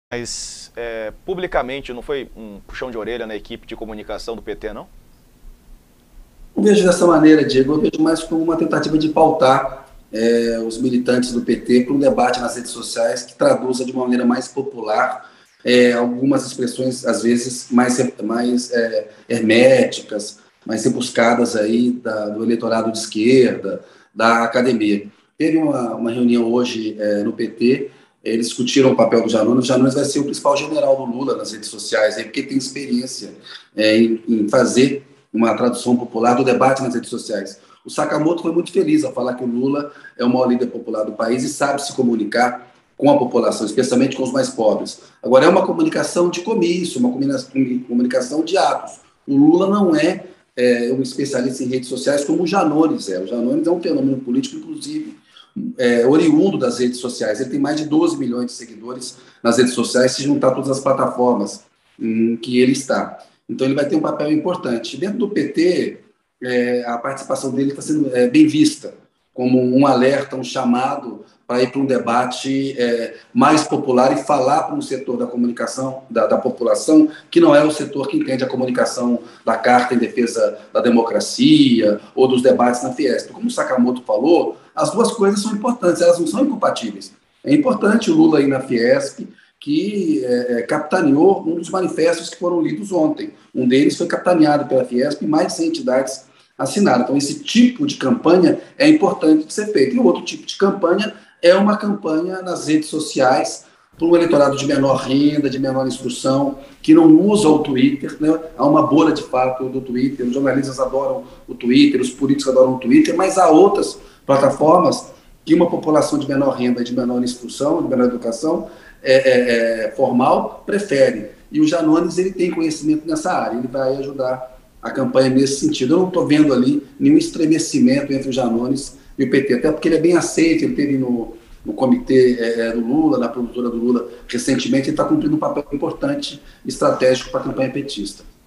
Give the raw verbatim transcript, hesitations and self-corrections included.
Mas é, publicamente não foi um puxão de orelha na equipe de comunicação do P T, não? Não vejo dessa maneira, Diego, eu vejo mais como uma tentativa de pautar é, os militantes do P T para um debate nas redes sociais que traduza de uma maneira mais popular é, algumas expressões, às vezes, mais, mais é, herméticas, mais rebuscadas aí da, do eleitorado de esquerda, da academia. Teve uma, uma reunião hoje é, no P T, eles discutiram o papel do Janones. O Janones vai ser o principal general do Lula nas redes sociais, aí, porque tem experiência é, em, em fazer uma tradução popular do debate nas redes sociais. O Sakamoto foi muito feliz ao falar que o Lula é o maior líder popular do país e sabe se comunicar com a população, especialmente com os mais pobres. Agora, é uma comunicação de comício, uma comunicação de atos. O Lula não é, é um especialista em redes sociais como o Janones é. O Janones é um fenômeno político, inclusive, é, oriundo das redes sociais. Ele tem mais de doze milhões de seguidores nas redes sociais, se juntar todas as plataformas em que ele está. Então, ele vai ter um papel importante. Dentro do P T, é, a participação dele está sendo é, bem vista, como um alerta, um chamado para ir para um debate é, mais popular e falar para um setor da comunicação, da, da população, que não é o setor que entende a comunicação da Carta em Defesa da Democracia ou dos debates na Fiesp. Como o Sakamoto falou, as duas coisas são importantes, elas não são incompatíveis. É importante o Lula ir na Fiesp, que é, capitaneou um dos manifestos que foram lidos ontem. Um deles foi capitaneado pela Fiesp e mais de cem entidades assinaram. Então, esse tipo de campanha é importante de ser feito. E o outro tipo de campanha é uma campanha nas redes sociais para um eleitorado de menor renda, de menor instrução, que não usa o Twitter, né? Há uma bolha de fato do Twitter, os jornalistas adoram o Twitter, os políticos adoram o Twitter, mas há outras plataformas que uma população de menor renda, de menor instrução, de menor educação é, é, é, formal prefere. E o Janones, ele tem conhecimento nessa área, ele vai ajudar a campanha nesse sentido. Eu não estou vendo ali nenhum estremecimento entre o Janones e o P T, até porque ele é bem aceito, ele teve no, no comitê é, do Lula, na produtora do Lula, recentemente, ele está cumprindo um papel importante, estratégico para a campanha petista.